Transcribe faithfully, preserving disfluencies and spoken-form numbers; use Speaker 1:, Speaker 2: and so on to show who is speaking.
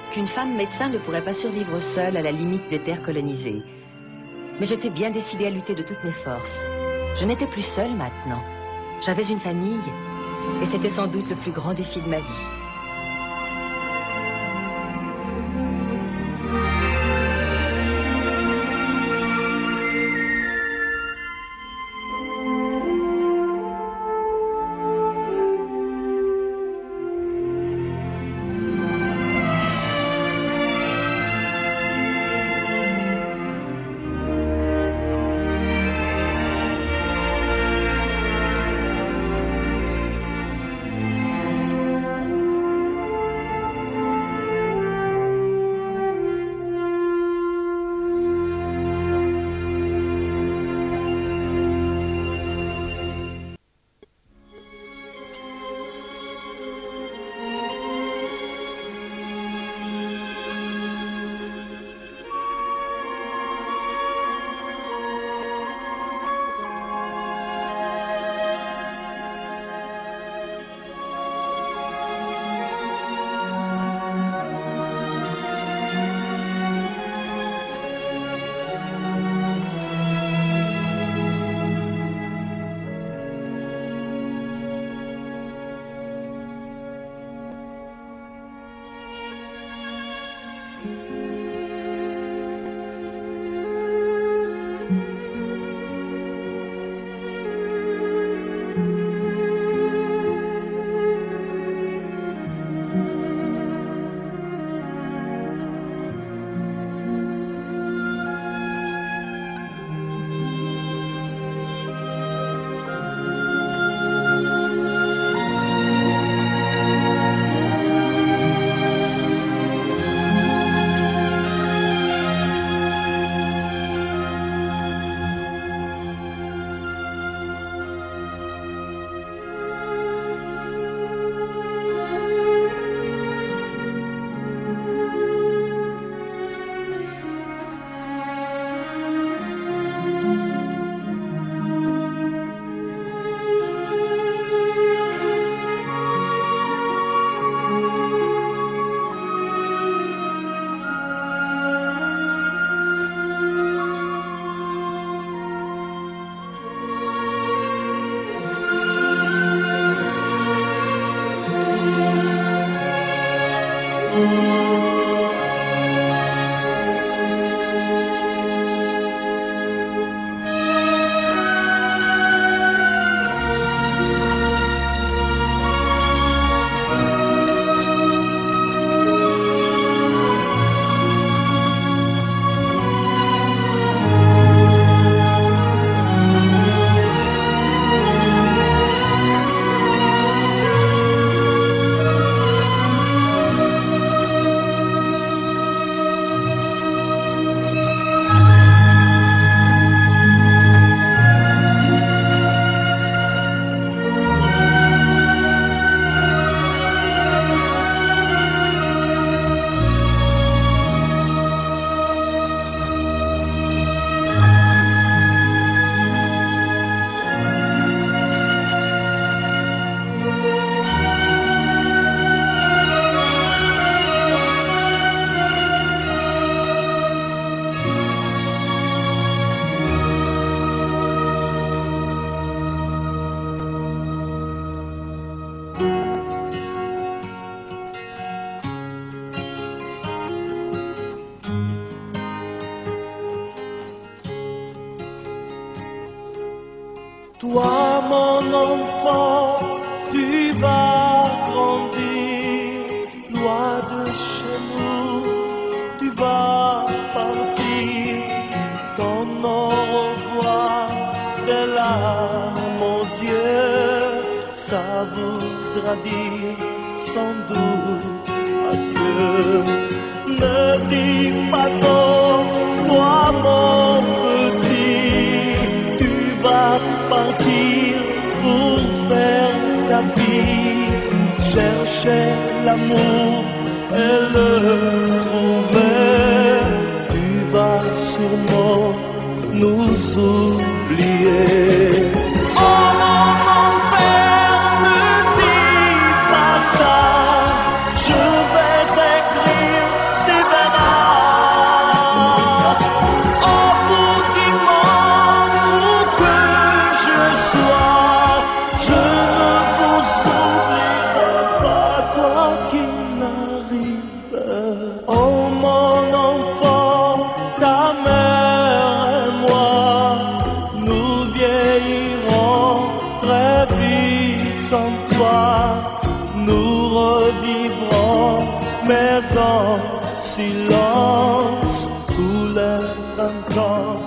Speaker 1: qu'une femme médecin ne pourrait pas survivre seule à la limite des terres colonisées. Mais j'étais bien décidée à lutter de toutes mes forces. Je n'étais plus seule maintenant. J'avais une famille, et c'était sans doute le plus grand défi de ma vie.
Speaker 2: Toi, mon enfant, tu vas grandir, loin de chez nous, tu vas partir, ton au revoir des larmes aux yeux, ça voudra dire sans doute adieu. Ne dis pas non, toi mon petit, tu vas partir pour faire ta vie, chercher l'amour et le trouver, tu vas sûrement nous oublier. Oh mon père, ne dis pas ça, je vais écrire sans toi, nous revivrons, mais en silence tous les printemps.